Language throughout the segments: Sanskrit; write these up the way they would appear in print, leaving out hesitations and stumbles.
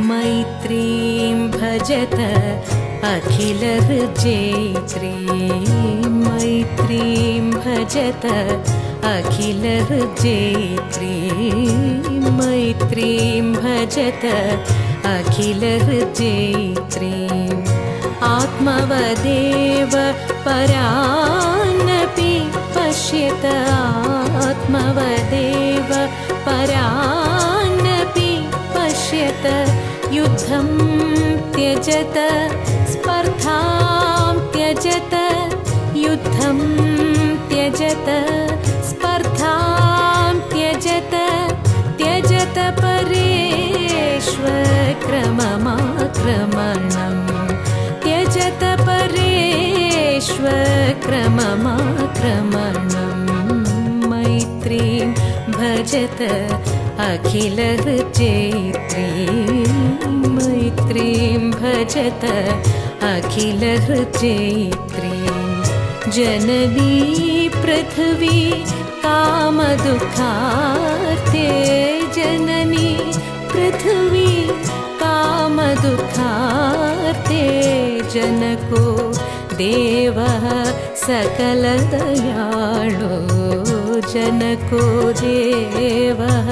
मैत्रीं भजत अखिलहृजयित्रीं मैत्रीं भजत अखिलहृजयित्रीं मैत्रीं भजत अखिलहृजयित्रीम् आत्मवदेव परान्नपि पश्यत आत्मवदेव परान्नपि पश्यत युद्धं त्यजत स्पर्धां त्यजत युद्धं त्यजत स्पर्धां त्यजत त्यजत परेष्वक्रममाक्रमणम् त्यजत परेष्वक्रममाक्रमणम् मैत्रीं भजत अखिलहृजयित्रीं मैत्रीं भजत अखिलहृजयित्रीं जननी पृथिवी कामदुःखार्ते जननी पृथिवी कामदुःखार्ते जनको देवः सकलदयाळो जनको देवः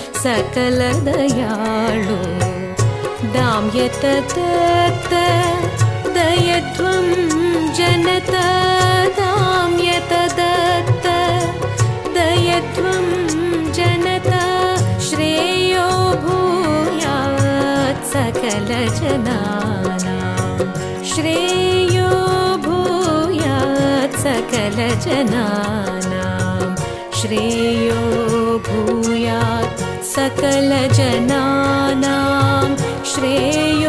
सकलदयाळो दाम्यत दत्त दयध्वं जनत दाम्यत दत्त दयध्वं जनत श्रेयो भूयात् सकलजनानां श्रेयो भूयात् सकलजनानां श्रेयो भूयात् सकलजनानां श्रेयो